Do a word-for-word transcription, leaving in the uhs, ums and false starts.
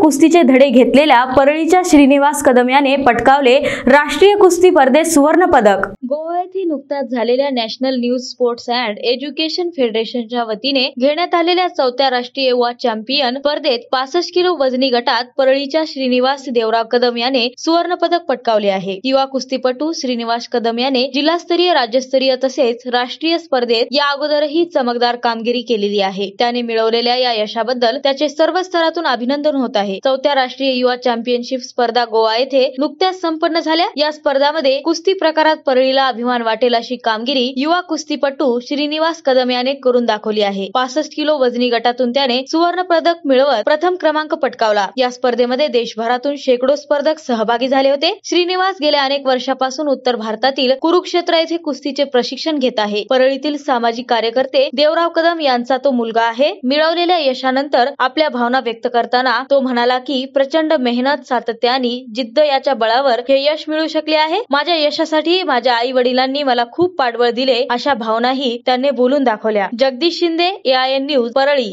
कुस्तीचे धडे घेतलेल्या परळीच्या श्रीनिवास कदम याने पटकावले राष्ट्रीय कुस्ती स्पर्धेत सुवर्ण पदक। गोवा येथे नुकताच झालेल्या national news sports and education फेडरेशनच्या वतीने घेण्यात आलेल्या चौथ्या राष्ट्रीय युवा चॅम्पियन स्पर्धेत पासष्ट किलो वजनी गटात परळीच्या श्रीनिवास देवराव कदम याने सुवर्ण पदक पटकावले आहे। युवा कुस्तीपटू श्रीनिवास कदम याने जिल्हास्तरीय, राज्यस्तरीय तसेच राष्ट्रीय स्पर्धेत या अगोदरही चमकदार कामगिरी केलेली आहे। त्याने मिळवलेल्या या यशाबद्दल त्याचे सर्व स्तरातून अभिनंदन होत आहे। चौथ्या राष्ट्रीय युवा चॅम्पियनशिप स्पर्धा गोवा येथे नुकत्याच संपन्न झाल्या। या स्पर्धामध्ये कुस्ती प्रकारात परळीला अभिमान वाटेल अशी कामगिरी युवा कुस्तीपटू श्रीनिवास कदम याने करून दाखवली आहे। पासष्ट किलो वजनी गटातून त्याने सुवर्ण पदक मिळवत प्रथम क्रमांक पटकावला। या स्पर्धेमध्ये देशभरातून शेकडो स्पर्धक सहभागी झाले होते। श्रीनिवास गेल्या अनेक वर्षापासून उत्तर भारतातील कुरुक्षेत्र येथे कुस्तीचे प्रशिक्षण घेत आहे। परळीतील सामाजिक कार्यकर्ते देवराव कदम यांचा तो मुलगा आहे। मिळवलेल्या यशानंतर आपल्या भावना व्यक्त करताना तो म्हणाला की प्रचंड मेहनत, सातत्य आणि जिद्द याच्या बळावर हे यश मिळू शकले आहे। माझ्या यशासाठी माझ्या आई वडिलांनी मला खूप पाठबळ दिले, अशा भावनाही त्यांनी बोलून दाखवल्या। Jagdish Shinde, A I N news, Parli.